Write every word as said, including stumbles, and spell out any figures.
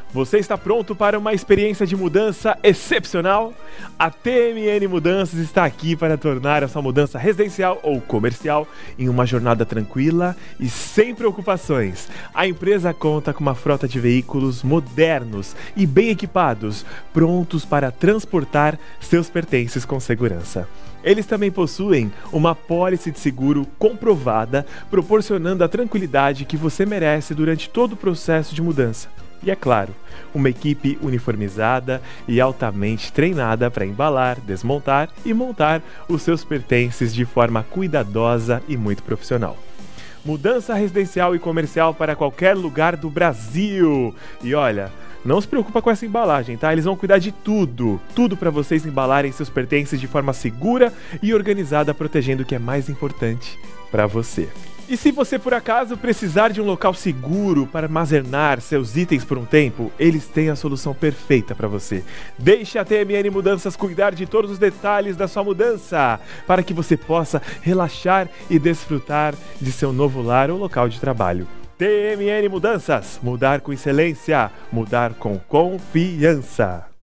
Você está pronto para uma experiência de mudança excepcional? A T M N Mudanças está aqui para tornar a sua mudança residencial ou comercial em uma jornada tranquila e sem preocupações. A empresa conta com uma frota de veículos modernos e bem equipados, prontos para transportar seus pertences com segurança. Eles também possuem uma pólice de seguro comprovada, proporcionando a tranquilidade que você merece durante todo o processo de mudança. E é claro, uma equipe uniformizada e altamente treinada para embalar, desmontar e montar os seus pertences de forma cuidadosa e muito profissional. Mudança residencial e comercial para qualquer lugar do Brasil! E olha, não se preocupa com essa embalagem, tá? Eles vão cuidar de tudo, tudo para vocês embalarem seus pertences de forma segura e organizada, protegendo o que é mais importante para você. E se você por acaso precisar de um local seguro para armazenar seus itens por um tempo, eles têm a solução perfeita para você. Deixe a T M N Mudanças cuidar de todos os detalhes da sua mudança, para que você possa relaxar e desfrutar de seu novo lar ou local de trabalho. T M N Mudanças, mudar com excelência, mudar com confiança.